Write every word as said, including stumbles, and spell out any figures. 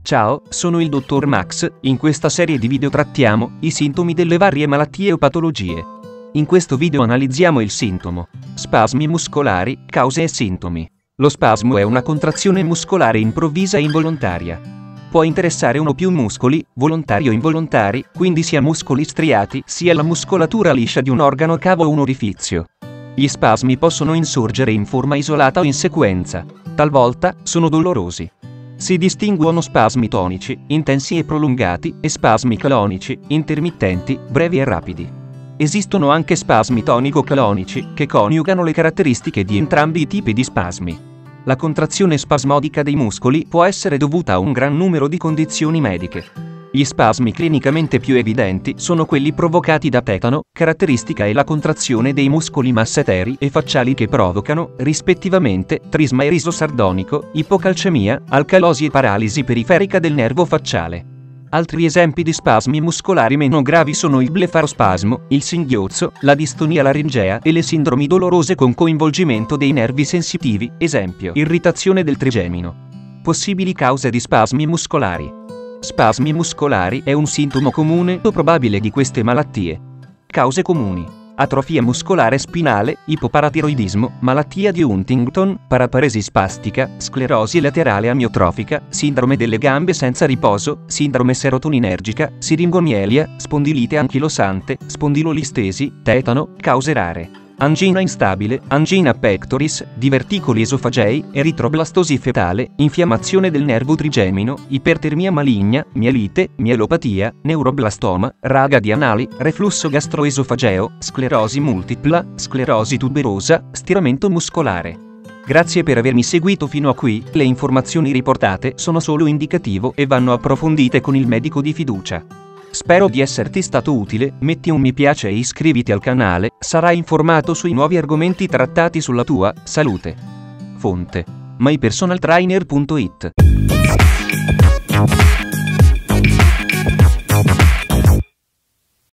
Ciao, sono il dottor Max. In questa serie di video trattiamo i sintomi delle varie malattie o patologie. In questo video analizziamo il sintomo. Spasmi muscolari, cause e sintomi. Lo spasmo è una contrazione muscolare improvvisa e involontaria. Può interessare uno o più muscoli, volontari o involontari, quindi sia muscoli striati, sia la muscolatura liscia di un organo cavo o un orifizio. Gli spasmi possono insorgere in forma isolata o in sequenza. Talvolta sono dolorosi. Si distinguono spasmi tonici, intensi e prolungati, e spasmi clonici, intermittenti, brevi e rapidi. Esistono anche spasmi tonico-clonici, che coniugano le caratteristiche di entrambi i tipi di spasmi. La contrazione spasmodica dei muscoli può essere dovuta a un gran numero di condizioni mediche. Gli spasmi clinicamente più evidenti sono quelli provocati da tetano, caratteristica è la contrazione dei muscoli masseteri e facciali che provocano, rispettivamente, trisma e riso sardonico, ipocalcemia, alcalosi e paralisi periferica del nervo facciale. Altri esempi di spasmi muscolari meno gravi sono il blefarospasmo, il singhiozzo, la distonia laringea e le sindromi dolorose con coinvolgimento dei nervi sensitivi, esempio, irritazione del trigemino. Possibili cause di spasmi muscolari. Spasmi muscolari è un sintomo comune o probabile di queste malattie. Cause comuni: atrofia muscolare spinale, ipoparatiroidismo, malattia di Huntington, paraparesi spastica, sclerosi laterale amiotrofica, sindrome delle gambe senza riposo, sindrome serotoninergica, siringomielia, spondilite anchilosante, spondilolistesi, tetano, cause rare. Angina instabile, angina pectoris, diverticoli esofagei, eritroblastosi fetale, infiammazione del nervo trigemino, ipertermia maligna, mielite, mielopatia, neuroblastoma, ragadi anali, reflusso gastroesofageo, sclerosi multipla, sclerosi tuberosa, stiramento muscolare. Grazie per avermi seguito fino a qui. Le informazioni riportate sono solo indicativo e vanno approfondite con il medico di fiducia. Spero di esserti stato utile, metti un mi piace e iscriviti al canale, sarai informato sui nuovi argomenti trattati sulla tua salute. Fonte: my personal trainer punto it